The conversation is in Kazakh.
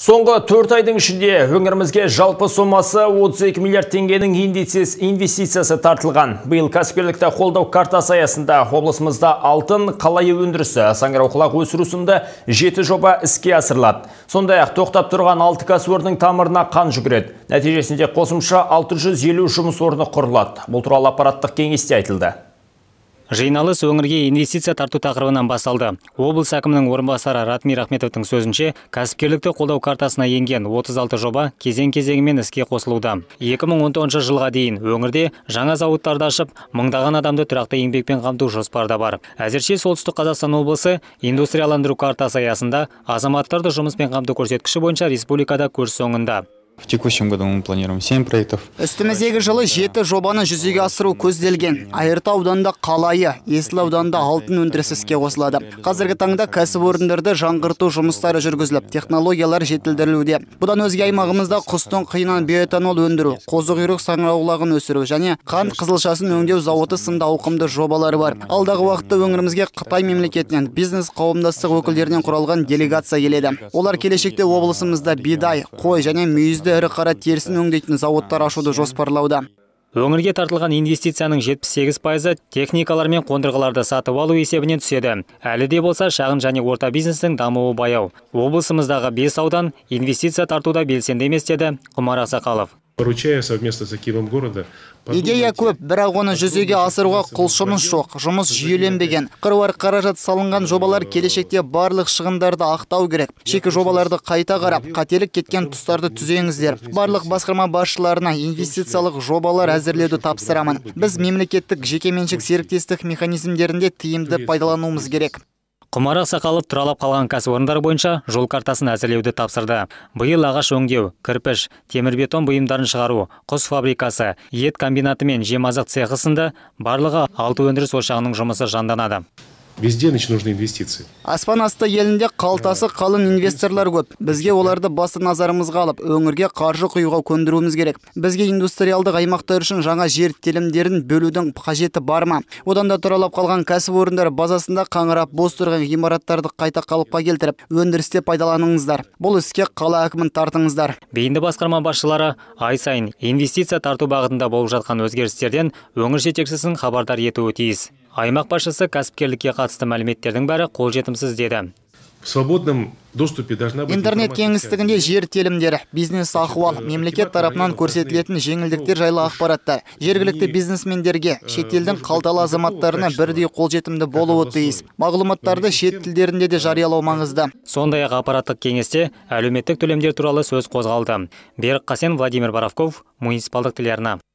Соңғы 4 айдың ішінде өңірімізге жалпы сомасы 32 миллиард теңгенің инвестициясы тартылған. Биыл кәсіпкерлікті қолдау картасы аясында облысымызда алтын қалайы өндірісі, саңырауқұлақ өсіру сынды 7 жоба іске асырылады. Сондай-ақ тоқтап тұрған 6 кәсіпорынның тамырына қан жүгіреді. Нәтижесінде қосымша 650 жұмыс орны құрылады. Бұл туралы аппараттық кеңесте айтылды. Жиналыс өңірге инвестиция тарту тақырыбынан басталды. Облыс әкімінің орынбасары Ратмир Ахметовтың сөзінше, кәсіпкерлікті қолдау картасына енген 36 жоба кезең-кезеңімен іске қосылуда. 2019 жылға дейін өңірде жаңа зауыттарды ашып, мыңдаған адамды тұрақты еңбекпен қамту жоспарда бар. Әзірше Солтүстік Қазақстан облысы индустрияландыру картасы аясында азаматтарды жұмыспен қамту көрсеткіші бойынша республикада көш соңында. В текущем году мы планируем 7 проектов. Үстіміздегі жылы 7 жобаны жүзеге асыру көзделген. Айыртау ауданында қалайы, Есіл ауданында алтын өндірісі іске қосылады. Қазіргі таңда кәсіпорындарды жаңғырту жұмыстары жүргізіліп, технологиялар жетілдірілуде. Бұдан өзге аймағымызда құстың қиынан биоэтанол өндіру, қозықұйрық саңырауқұлағын өсіру және қант қызылшасын өңдеу зауыты сынды ауқымды жобалары бар. Алдағы уақытта өңірімізге Қытай мемлекетінен, бизнес қауымдастық өкілдерінен құралған делегация келеді. Олар келешекте облысымызда бидай, қой және мүйізді ірі қара терісін өңдейтін зауыттар ашуды жоспарлауда. Өңірге тартылған инвестицияның 78% техникалар мен қондырғыларды сатып алу есебінен түседі. Әлі де болса шағын және орта бизнестің дамуы баяу. Облысымыздағы 5 аудан инвестиция тартуда белсенді емес деді Құмар Ақсақалов. Поручаю совместно с Акимом города. Идея көп, бірақ оны жүзеге асыруға құлшыныс жоқ, жұмыс жүйеленбеген. Қыруар қаражат салынған жобалар келешекте барлық шығындарды ақтау керек. Шекі жобаларды қайта қарап, қателік кеткен тұстарды түзеңіздер. Барлық басқарма басшыларына инвестициялық жобалар әзірлеуді тапсырамын. Біз мемлекеттік жекеменшік серіктестік механизмдерінде тиімді пайдалануымыз керек. Құмар Ақсақалов тұралап қалған кәсіпорындар бойынша жол картасын әзірлеуді тапсырды. Биыл ағаш өңдеу, кірпіш, темірбетон бұйымдарын шығару, құс фабрикасы, ет комбинаты мен жем-азық цехы сынды барлығы 6 өндіріс ошағының жұмысы жанданады. Везде нужны инвестиции. Аспан асты елінде қалтасы қалың инвесторлар көп. Бізге оларды басты назарымызға алып, өңірге қаржы құюға көндіруіміз керек. Бізге индустриалдық аймақтар үшін жаңа жер телімдерін бөлудің қажеті бар ма? Одан да тұралап қалған кәсіпорындар базасында қаңырап бос тұрған ғимараттарды қайта қалыпқа келтіріп, өндірісте пайдаланыңыздар. Бұл іске қала әкімін тартыңыздар. Бейінді басқарма басшылары ай сайын инвестиция тарту бағытында болып жатқан өзгерістерден өңір жетекшісін хабардар етуі тиіс. Аймақ басшысы кәсіпкерлікке қатысты мәліметтердің бәрі қолжетімсіз деді. В свободном доступе должна быть интернет кеңістігінде жер телімдері, бизнес ахуал, мемлекет тарапынан көрсетілетін жеңілдіктер жайлы ақпараттар, жергілікті бизнесмендерге, шетелдің қалталы азаматтарына бірдей қолжетімді болуы тиіс. Мағлұматтарды шет тілдерінде де жариялау маңызды. Сондай-ақ аппараттық кеңесте әлеуметтік төлемдер туралы сөз қозғалды. Берік Қасен, Владимир Боровков, муниципалдық телеарна.